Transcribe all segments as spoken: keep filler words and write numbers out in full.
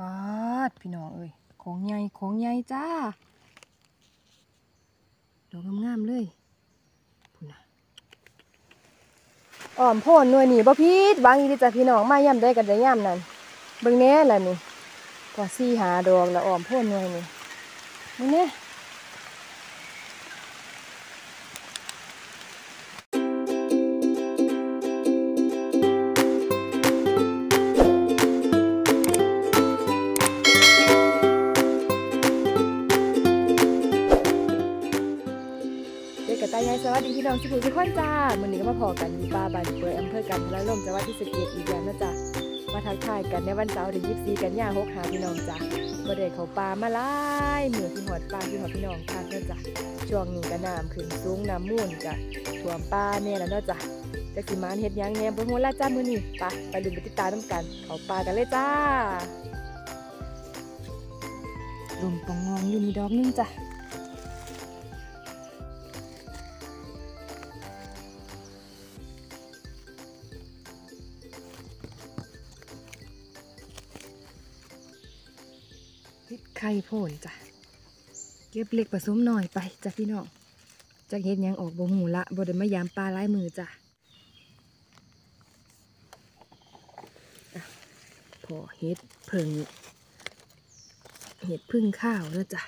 าดพี่น้องเอ้ยของใหญ่ของใหญ่จ้าดอกงามๆเลยพุ่นน่ะอ้อมโพนหน่วยนี่บ่ผิดหวังอีหลีจ้ะพี่น้องมาย่ำได้กันได้ย่ำนั่นเบิ่งแหน่ล่ะนี่ก็สี่หาดอกละอ้อมโพนหน่วยนี่เบิ่งแหน่สวัสดีพี่น้องสุขุมทุกคนจ้ามื้อนี้ก็มาพอกันอยู่ป่าบ้านเปื่อยอำเภอกันทรายลมจังหวัดศรีสะเกษอีกแล้วนะจ๊ะมาทักทายกันในวันเสาร์ที่ยี่สิบสี่กันยายนหกหาพี่น้องจ้ะบ่ได้เข้าป่ามาหลายมื้อที่หอดป่าที่หอดพี่น้องคักเนาะจ้ะช่วงนี้ก็น้ำขึ้นสูงน้ำมูลจ้ะท่วมป่าแน่แล้วเนาะจ้ะจักสิมานเฮ็ดหยังแหน่บ่ฮู้ล่ะจ้ามื้อนี้ไปไปลุ้นไปติดตามนำกันเข้าป่ากันเลยจ้าลมปองงองอยู่นี่ดอกนึงจ้ะไข่โพนจ้ะเก็บเล็กผสมหน่อยไปจ้ะพี่น้องจากเฮ็ดยังออกบ่หูละบ่ได้มายามปลาหลายมือจ้ะพอเฮ็ดเพิ่งเฮ็ดพึ่งข้าวแล้วจ้ะ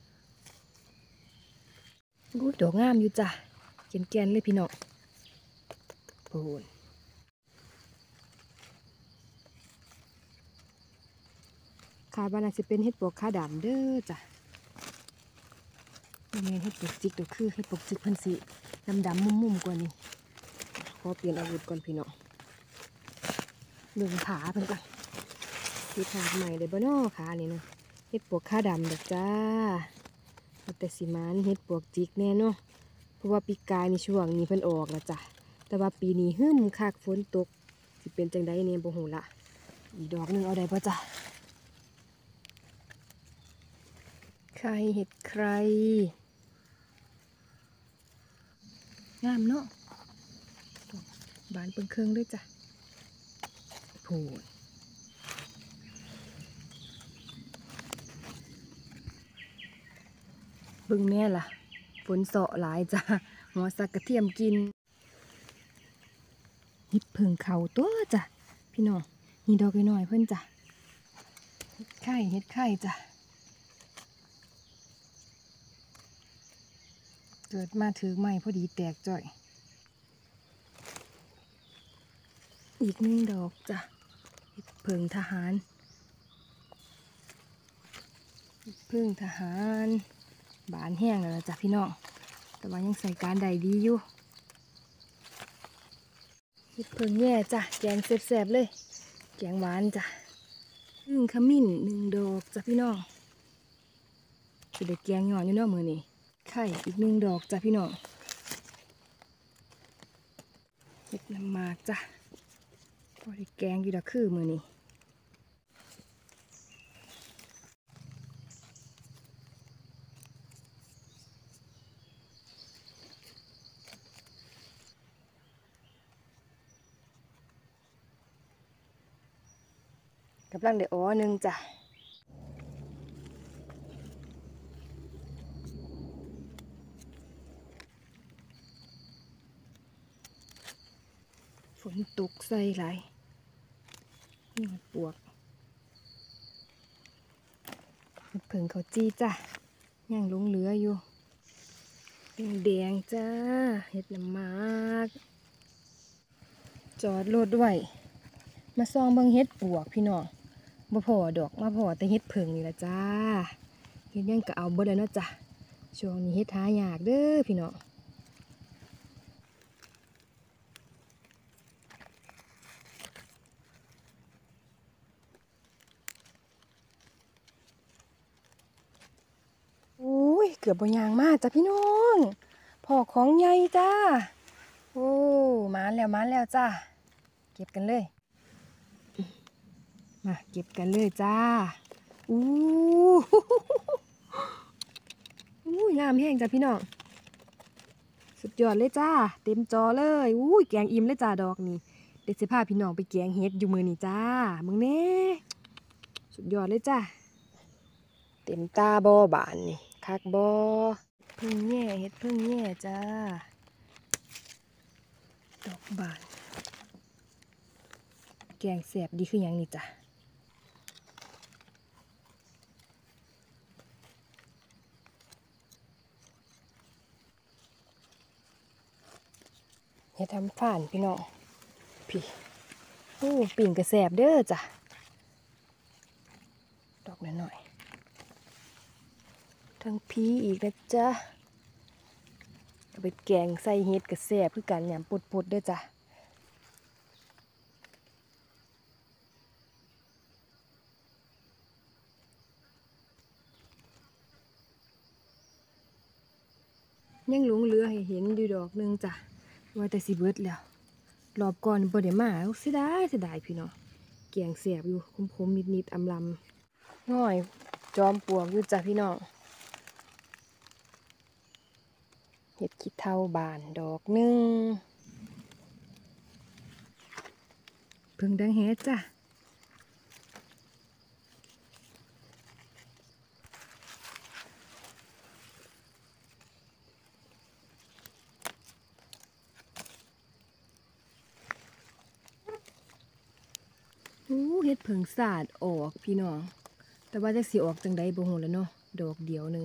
กูดอกงามอยู่จ้ะแก่นๆเลยพี่น้องโพนขาบ้านอาจจะเป็นเห็ดปวกขาดำเด้อจ้ะนี่เห็ดปวกจิกตัวคือเห็ดปวกจิกพันสีดำดำมุมๆกว่านี้ขอเปลี่ยนอาวุธก่อนพี่น้องหนึ่งขาเพิ่นก่อนสีขาใหม่เลยบ้านอขานี่นะเห็ดปวกขาดำเด้อจ้าแต่สีมันเห็ดปวกจิกแน่เนาะเพราะว่าปีกายในช่วงนี้เพิ่นออกแล้วจ้ะแต่ว่าปีนี้หึ่มคักฝนตกสิเป็นจังไดเนี่ยบ่ฮู้ละอีกดอกนึงเอาได้ป่ะจ้ะไข่เห็ดใครงามเนาะบานเปิงเครื่องด้วยจ้ะโผล่เบิ่งแม่ล่ะฝนเสาะหลายจ้ะหัวสักกระเทียมกินเห็ดเพิ่งเข่าตัวจ้ะพี่น้องนี่ดอกน้อยเพิ่นจ้ะเห็ดไข่เห็ดไข่จ้ะเกิดมาถือไม้พอดีแตกจ่อยอีกหนึ่งดอกจ้ะเพิ่งทหารเพิ่งทหารบานแห้งแล้วจ้ะพี่น้องแต่ว่ายังใส่การใดดีอยู่เพิ่งแย่จ้ะแกงแซ่บๆเลยแกงหวานจ้ะหนึ่งขมิ้นหนึ่งดอกจ้ะพี่น้องคือได้แกงหย่อนอยู่เนาะมือนี่ไข่อีกหนึ่งดอกจ้ะพี่น้องเห็ดน้ำหมากจ้ะพอได้แกงอยู่ดอกคือมือนี่กำลังได้อ๋อหนึ่งจ้ะฝนตกใส่ไหลนี่มันปวกเพิ่งเขาจี้จ้ะย่างลงเหลืออยู่แดงจ้าเห็ดน้ำหมากจอดรถด้วยมาซองเบิ่งเห็ดปวกพี่น้องบ่พอดอกมาพอแต่เห็ดเพิ่งนี่ละจ้าเห็ดยังก็เอาบ่ได้เนาะจ้ะช่วงนี้เห็ดหายากเด้อพี่น้องเกือบบยางมากจ้ะพี่น้องพอของใหญ่จ้าโอ้มาแล้วมาแล้วจ้าเก็บกันเลยมาเก็บกันเลยจ้าอู้อู้งามแห้งจ้ะพี่น้องสุดยอดเลยจ้าเต็มจอเลยอู้แกงอิ่มเลยจ้าดอกนี่เด็ดสิพาพี่น้องไปแกงเฮ็ดอยู่มือนี่จ้ามึงเน่สุดยอดเลยจ้ะเต็มตาบ่บานนี่คักบ่เพิ่งแย่เฮ็ดเพิ่งแย่จ้าดอกบานแกงแสบดีคือหยังนี่จ้ะเฮ็ดทำผ่านพี่น้องพี่โอ้ปิ่งกระแสบเด้อจ้ะดอกน้อยๆทั้งพีอีกนะจ๊ะเอาไปแกงใส่เฮ็ดกระแสบคือกันยำปุดๆเด้อจ้ะยังหลงเหลือให้เห็นอยู่ดอกนึงจ้ะว่าแต่สิเบิดแล้วรอบก่อนบ่ได้มาเสียดายเสียดายพี่น้องแกงแสบอยู่คมๆนิดๆอำลำน้อยจอมปลวกอยู่จ้ะพี่น้องเห็ดขี้เถ้าบานดอกนึงเพิ่งดังเฮ็ดจ้ะอู้เฮ็ดเพิ่งสาดออกพี่น้องแต่ว่าจะสิออกจังใดบ่ฮู้แล้วเนาะดอกเดียวนึง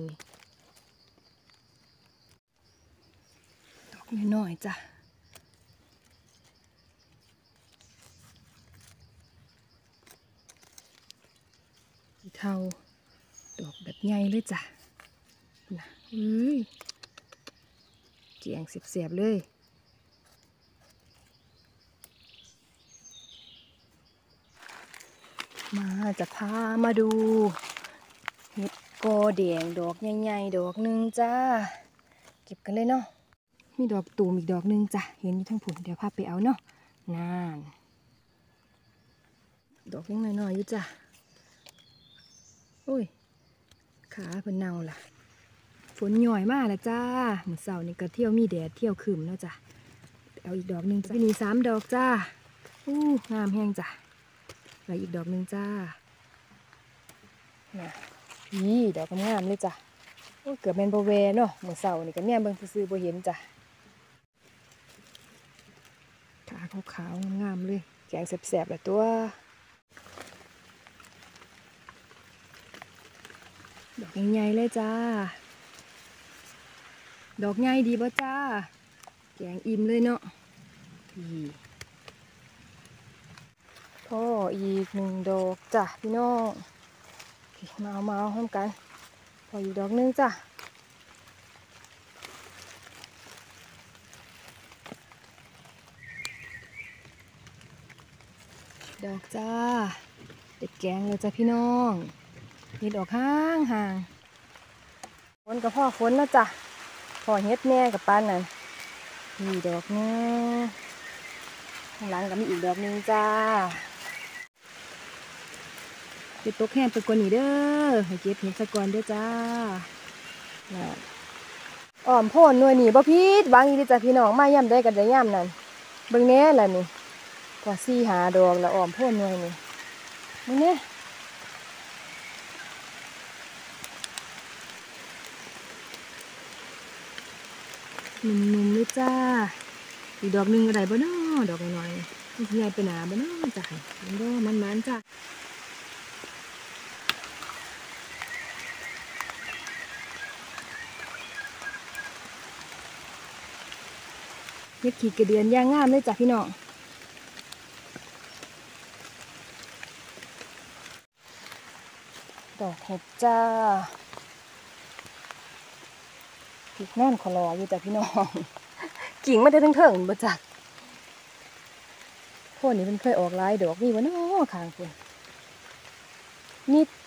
นี่ดอกน้อยๆจ้ะขี้เถ้าดอกแบบใหญ่เลยจ้ะนะเอ้ยเจียงเสียบๆเลยมาจะพามาดูเห็ดกอแดงดอกใหญ่ๆดอกหนึ่งจ้าเก็บกันเลยเนาะมีดอกตูมอีกดอกหนึ่งจ้ะเห็นอยู่ทั้งผุนเดี๋ยวพาไปเอาเนาะนานดอกยังน้อยๆอยู่จ้ะโอ้ยขาเพิ่นเน่าล่ะฝนหย่อยมากละจ้าเหมือนเสาร์นี่ก็เที่ยวมีแดดเที่ยวคืมเนาะจ้ะเอาอีกดอกหนึ่งจ้ะมีสามดอกจ้าอู้งามแห้งจ้ะไปอีกดอกหนึ่งจ้าน่ะนี่ดอกงามเลยจ้ะโอ้เกือบแมนโบเวเนาะเหมือนเสาร์นี่ก็แม่เบิ่งซื้อๆบ่เห็นจ้ะขาขาวๆงามๆเลยแกงแสบๆละตัวดอกใหญ่ๆเลยจ้าดอกใหญ่ดีบ่จ้าแกงอิ่มเลยเนาะพี่พ่ออีกหนึ่งดอกจ้ะพี่น้องมาเอามาเอาห้องกันพออีกดอกนึงจ้ะดอกจ้าเด็ดแกงเลยจ้ะพี่น้องเห็ดออกห่างห่างฝนกับพ่อฝนนะจ้ะพ่อเฮ็ดแม่กับปานนั่นมีดอกนึงข้างหลังก็มีอีกดอกนึงจ้าเก็บตกแห้งไปกว่านี้เด้อให้เก็บเห็ดสะก่อนเด้อจ้าอ้อมโพ่นหน่วยนี่บ่พีดบางอีเด้อจ้ะพี่น้องมาย่ำได้กันได้ย่ำนั่นเบิ่งแน่ล่ะนี่พอซี่หาดอกแล้วอ้อมโพ่นหน่วยนี่มึงเนี่ยนุ่มๆเลยจ้าอีกดอกหนึ่งอะไรบ้าน้อดอกน้อยๆมันใหญ่ไปหนาบ้าน้อจ้ะมันก็มันๆจ้ะเฮ็ดขีดกระเดือนย่างงามเลยจ้ะพี่น้องดอกเห็ดจ้าผิดนั่นขอรออยู่จ้ะพี่น้องกิ่งไม่ได้ทั้งเถิงบ่จักพวกนี้มันเคยออกลายดอกนี่วะเนาะข้างคุณนิด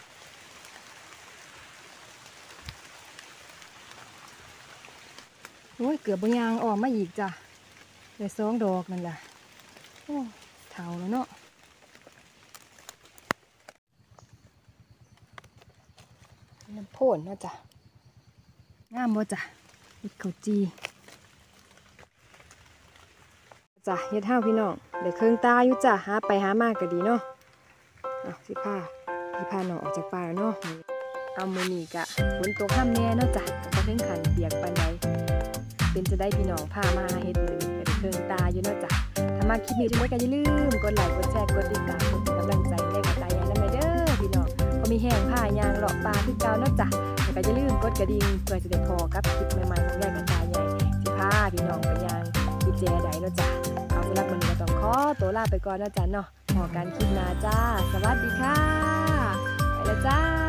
โอ้ยเกือบบางยางออกมาอีกจ้ะได้สองดอกนั่นแหละโอ้เท่าแล้วเนาะน้ำพ่นนะจ้ะงามบ่จ้ะเห็ดข้าวจีจ้ะเฮ็ดห้าวพี่น้องเดี๋ยวเครื่องตาอยู่จ้ะหาไปหามากก็ดีเนาะอ่ะสิค่ะที่พาน้องออกจากป่าเนาะเอามื้อนี้กะฝนตกห้ามแน่เนาะจ้ะก็ถึงขั้นเปียกปานใดเป็นจะได้พี่น้องพามาเฮ็ดมื้อนี้ก็ได้เครื่องตาอยู่เนาะจ้ะถ้ามาคลิปนี้จังได๋ก็อย่าลืมกดไลค์กดแชร์กดติดตามเป็นกำลังใจให้กับตายายนำเด้อพี่น้องก็มีแห้งผ้ายางเลาะป่าคือเก่าเนาะจ้ะแล้วก็อย่าลืมกดกระดิ่งเพื่อจะได้พอกับคลิปใหม่ๆของยายกับตายายสิพาพี่น้องไปยังกุญแจใดเนาะจ้ะเอาสำหรับมื้อนี้ก็ต้องขอตัวลาไปก่อนเนาะจ้ะเนาะพอกันคลิปหน้าจ้าสวัสดีค่ะไปแล้วจ้า